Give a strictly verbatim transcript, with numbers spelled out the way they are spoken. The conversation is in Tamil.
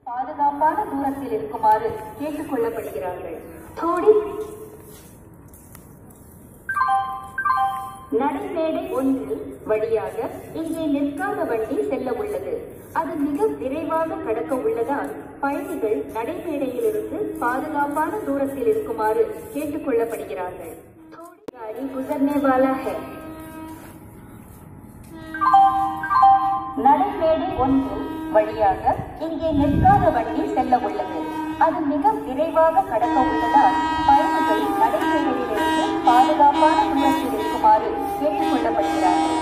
பாதுகாப்பான தூரத்தில் இருக்குமாறு கேட்டுக் கொள்ளப்படுகிறார்கள். தோடி நடைமேடை ஒன்று வழியாக இங்கே நிற்காத வண்டி செல்ல உள்ளது. அது மிக விரைவாக கடக்க உள்ளதால் பயணிகள் நடைமேடையிலிருந்து பாதுகாப்பான தூரத்தில் இருக்குமாறு கேட்டுக் கொள்ளப்படுகிறார்கள். गाड़ी गुजरने वाला है. நடைமேடை ஒன்று வழியாக இங்கே நிற்காத வண்டி செல்ல உள்ளது. அது மிக விரைவாக கடக்க உள்ளதால் பயணிகள் நடைமேடையிலிருந்து பாதுகாப்பான தூரத்தில் இருக்குமாறு கேட்டுக் கொள்ளப்படுகிறார்கள்.